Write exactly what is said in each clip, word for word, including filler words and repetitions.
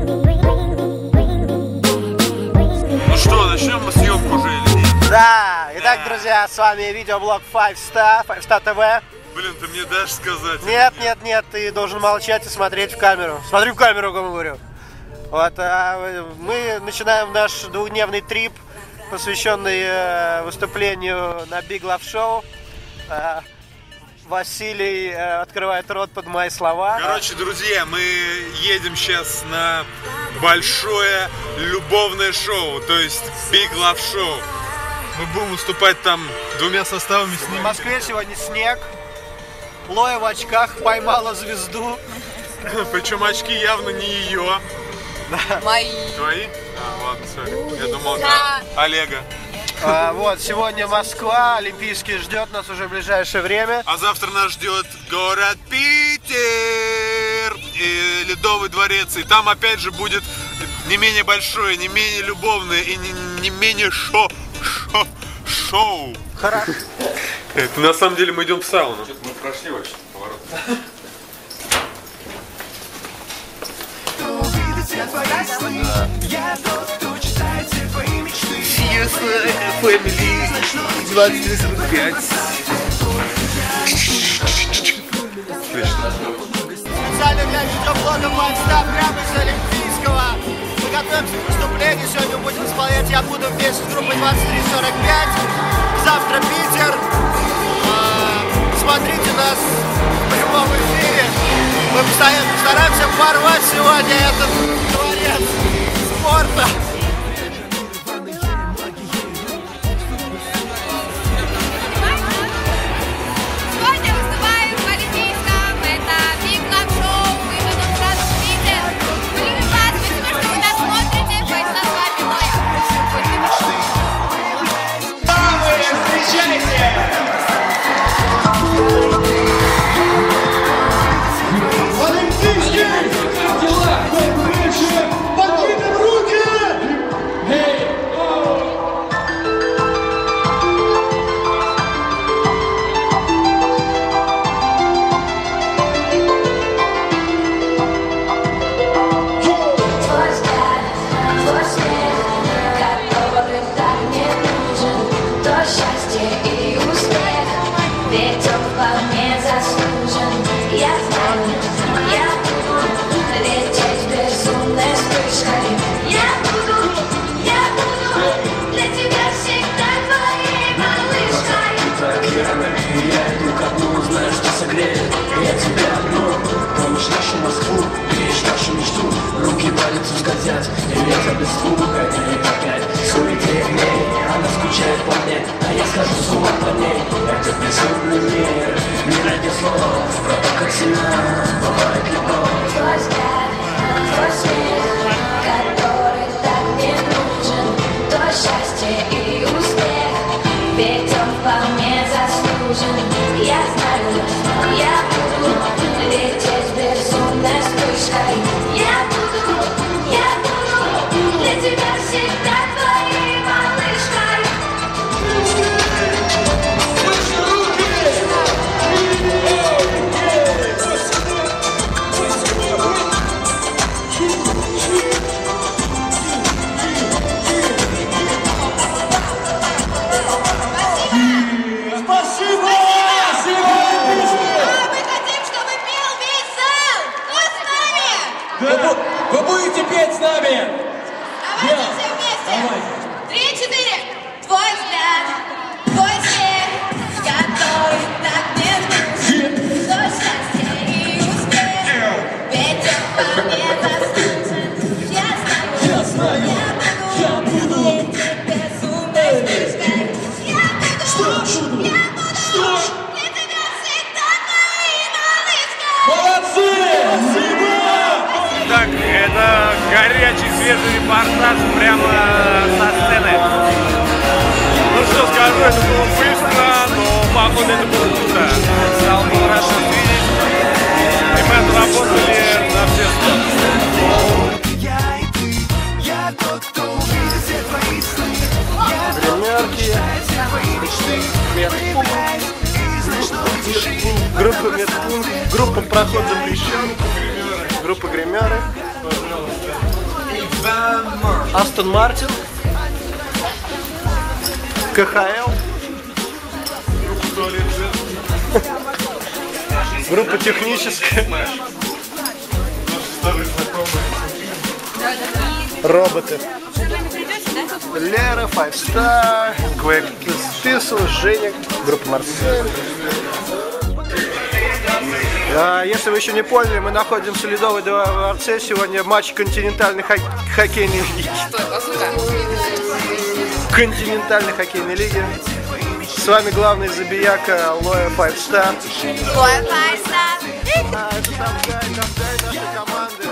Ну что, начнем мы съемку уже или нет? Да, итак, да. Друзья, с вами видеоблог пять сто, пять сто тэ вэ. Блин, ты мне дашь сказать? Нет, нет, нет, ты должен молчать и смотреть в камеру. Смотри в камеру, кому говорю. Вот, а мы начинаем наш двухдневный трип, посвященный выступлению на Big Love Show. Василий э, открывает рот под мои слова. Короче, друзья, мы едем сейчас на большое любовное шоу, то есть Big Love Show. Мы будем выступать там двумя составами. В Москве сегодня снег. Лоя в очках поймала звезду. Причем очки явно не ее. Мои. Твои? А, ладно, сори. Я думал, да. Олега. А, вот, сегодня Москва, Олимпийский ждет нас уже в ближайшее время. А завтра нас ждет город Питер и Ледовый дворец. И там опять же будет не менее большое, не менее любовное и не, не менее шо, шо, шоу. Хорошо. Это на самом деле мы идем в сауну. Что-то мы прошли вообще поворот. Family двадцать тридцать пять. Специально для видеоблога пять сто прямо из Олимпийского. Мы готовимся к выступлению. Сегодня будем исполнять «Я буду вместе» с группой двадцать три сорок пять. Завтра Питер. Смотрите нас в прямом эфире. Мы постоянно стараемся порвать сегодня этот дворец спорта. Вы будете петь с нами? Давайте yeah. все вместе. Три-четыре. Твой взгляд, твой смех, который так мне нужен. То счастье и успех, ведь он по мне заслужен. Я знаю, я буду лететь безумной вспышкой. Я буду, я буду для тебя всегда твоей малышкой. Молодцы! Так, это горячий свежий репортаж прямо со сцены. Ну что скажу, это было быстро, но походу это было круто. Стало бы хорошо видеть. Ребята работали на все сто. Я и ты, я тот, кто увидит все твои сны. Гримерки, медпункт, группа медпункт, группа проход запрещен, группа гримеры. Астон Мартин, ка ха эл, группа техническая, роботы, Лера, Five Star, Quake Pistol, Женя, группа Марсель. Если вы еще не поняли, мы находимся в Ледовом дворце. Сегодня матч континентальной хок... хоккейной лиги. Континентальной хоккейной лиги. С вами главный забияка Лоя Five Star. Лоя Five Star. А, это Давгай, Давгай нашей команды.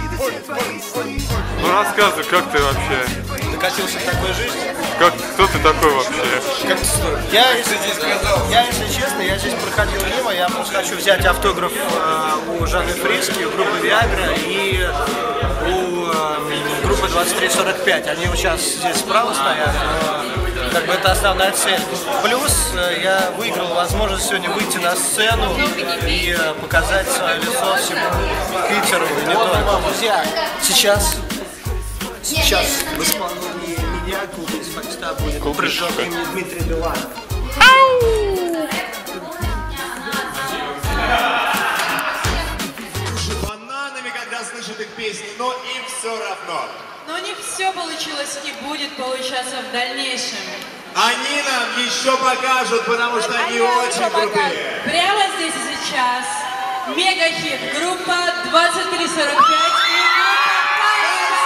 Ну рассказывай, как ты вообще? Докатился к такой жизни. Как, кто ты такой вообще? Как я, если, я, если честно, я здесь проходил мимо, я просто хочу взять автограф э, у Жанны Фриски, у группы Виагра и у э, группы двадцать три сорок пять. Они вот сейчас здесь справа стоят, но как бы это основная цель. Плюс э, я выиграл возможность сегодня выйти на сцену и э, показать свое лицо всему Питеру, и не только. Друзья, сейчас, сейчас в исполнении меня клуб из Five Star будет прыжок имени Дмитрия Билана. Бананами, когда слышат их песни, но им все равно. Но не все получилось и будет получаться в дальнейшем. Они нам еще покажут, потому что они очень крутые. Прямо здесь и сейчас мега-хит группа двадцать три сорок пять и группа Five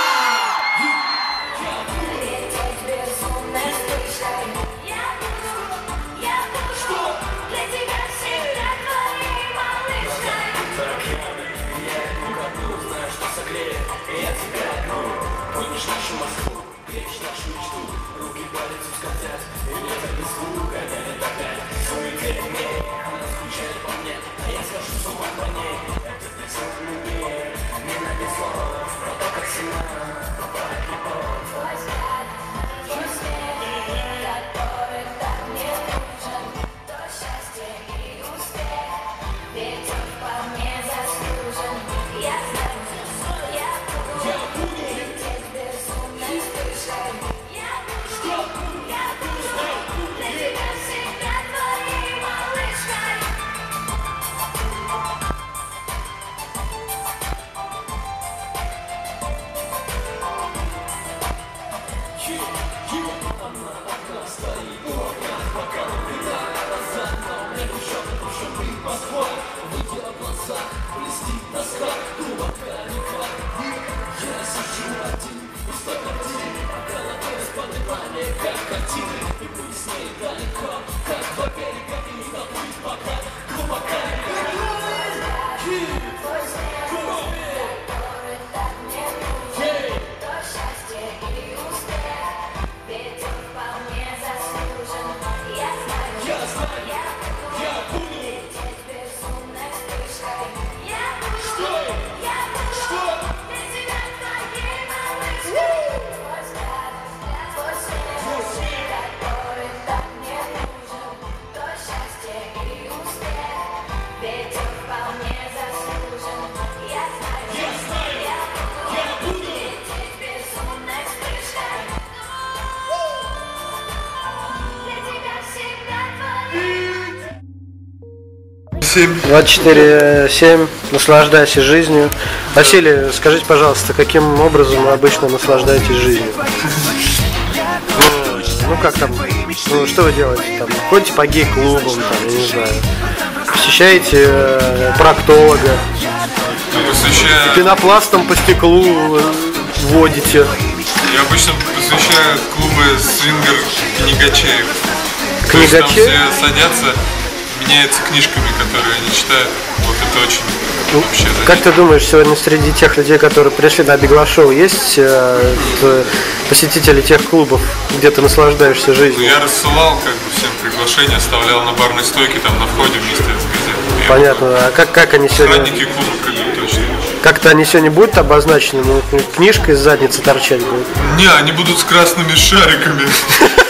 двадцать четыре семь, наслаждайся жизнью. Василий, скажите, пожалуйста, каким образом вы обычно наслаждаетесь жизнью? Ну, ну как там, ну что вы делаете там? Ходите по гей-клубам, там, я не знаю, посещаете э, проктолога, Посвящаю... пенопластом по стеклу водите. Я обычно посвящаю клубы свингер-книгачеев. Книгачеев? Там все садятся, меняются книжками, которые они читают. Вот это очень Ну, вообще как занимает. ты думаешь, сегодня среди тех людей, которые пришли на Биглашоу, есть э, т- посетители тех клубов, где ты наслаждаешься Ну, жизнью? я рассылал как бы всем приглашения, оставлял на барной стойке, там на входе вместе с газетой. Понятно. А как, как они сегодня... Охранники клубов как бы точно. Как-то они сегодня будут обозначены? Ну, книжка из задницы торчать будет. Не, они будут с красными шариками.